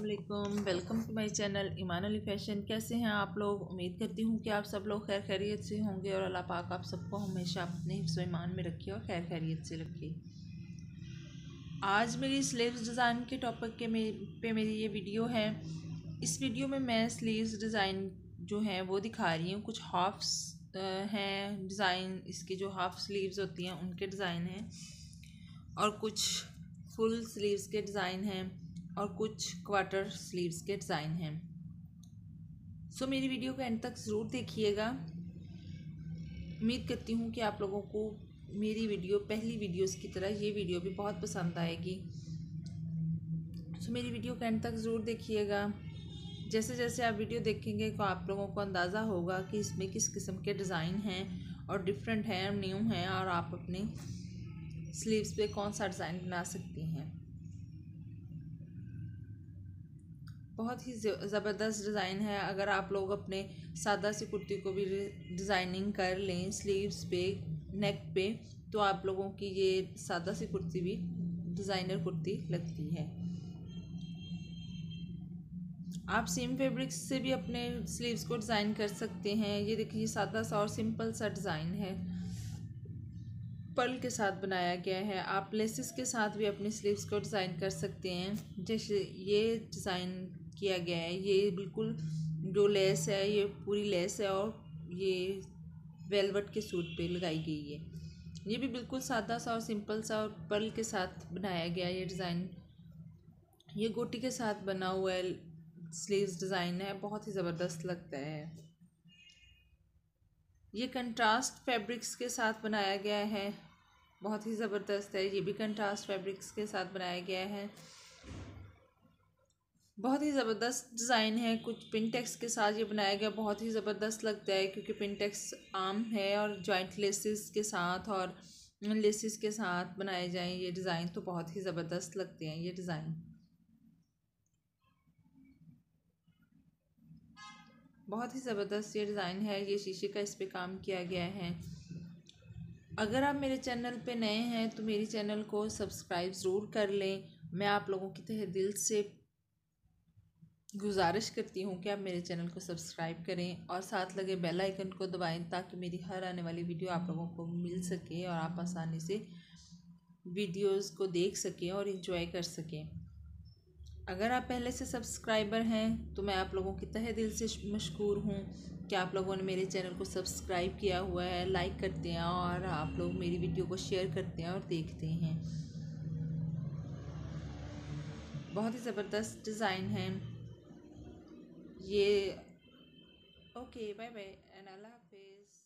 अस्सलामुअलैकुम, welcome to my channel Iman Ali fashion. कैसे हैं आप लोग? उम्मीद करती हूँ कि आप सब लोग खैर खैरियत से होंगे और अल्लाह पाक आप सबको हमेशा अपने हिफ्ज़ व ईमान में रखे और खैर खैरियत से रखे। आज मेरी स्लीव्स डिज़ाइन के टॉपिक पे मेरी ये वीडियो है। इस वीडियो में मैं स्लीव्स डिज़ाइन जो हैं वो दिखा रही हूँ। कुछ हाफ्स हैं डिज़ाइन, इसकी जो हाफ स्लीव्स होती हैं उनके डिज़ाइन हैं, और कुछ फुल स्लीव्स के डिज़ाइन हैं, और कुछ क्वार्टर स्लीव्स के डिज़ाइन हैं। सो मेरी वीडियो को एंड तक ज़रूर देखिएगा। उम्मीद करती हूँ कि आप लोगों को मेरी वीडियो पहली वीडियोस की तरह ये वीडियो भी बहुत पसंद आएगी। सो मेरी वीडियो को एंड तक ज़रूर देखिएगा। जैसे जैसे आप वीडियो देखेंगे तो आप लोगों को अंदाज़ा होगा कि इसमें किस किस्म के डिज़ाइन हैं और डिफरेंट हैं और न्यू हैं, और आप अपनी स्लीव्स पे कौन सा डिज़ाइन बना सकती हैं। बहुत ही ज़बरदस्त डिज़ाइन है। अगर आप लोग अपने सादा सी कुर्ती को भी डिज़ाइनिंग कर लें स्लीव्स पे, नेक पे, तो आप लोगों की ये सादा सी कुर्ती भी डिज़ाइनर कुर्ती लगती है। आप सेम फैब्रिक्स से भी अपने स्लीव्स को डिज़ाइन कर सकते हैं। ये देखिए, सादा सा और सिंपल सा डिज़ाइन है, पर्ल के साथ बनाया गया है। आप लेसेस के साथ भी अपनी स्लीव्स को डिज़ाइन कर सकते हैं। जैसे ये डिज़ाइन किया गया है, ये बिल्कुल जो लेस है ये पूरी लेस है और ये वेलवेट के सूट पे लगाई गई है। ये भी बिल्कुल सादा सा और सिंपल सा और पर्ल के साथ बनाया गया ये डिज़ाइन। ये गोटी के साथ बना हुआ है स्लीव्स डिज़ाइन है, बहुत ही ज़बरदस्त लगता है। ये कंट्रास्ट फैब्रिक्स के साथ बनाया गया है, बहुत ही ज़बरदस्त है। ये भी कंट्रास्ट फैब्रिक्स के साथ बनाया गया है, बहुत ही ज़बरदस्त डिज़ाइन है। कुछ पिनटेक्स के साथ ये बनाया गया, बहुत ही ज़बरदस्त लगता है क्योंकि पिनटेक्स आम है और जॉइंट लेसेस के साथ और लेसेस के साथ बनाए जाएं ये डिज़ाइन तो बहुत ही ज़बरदस्त लगते हैं। ये डिज़ाइन बहुत ही ज़बरदस्त ये डिज़ाइन है। ये शीशे का इस पे काम किया गया है। अगर आप मेरे चैनल पे नए हैं तो मेरे चैनल को सब्सक्राइब ज़रूर कर लें। मैं आप लोगों की तहे दिल से गुजारिश करती हूँ कि आप मेरे चैनल को सब्सक्राइब करें और साथ लगे बेल आइकन को दबाएं ताकि मेरी हर आने वाली वीडियो आप लोगों को मिल सके और आप आसानी से वीडियोस को देख सकें और एंजॉय कर सकें। अगर आप पहले से सब्सक्राइबर हैं तो मैं आप लोगों की तहे दिल से मशकूर हूँ कि आप लोगों ने मेरे चैनल को सब्सक्राइब किया हुआ है, लाइक करते हैं और आप लोग मेरी वीडियो को शेयर करते हैं और देखते हैं। बहुत ही ज़बरदस्त डिज़ाइन है ये। ओके, बाय बाय एंड अल्लाह हाफिज़।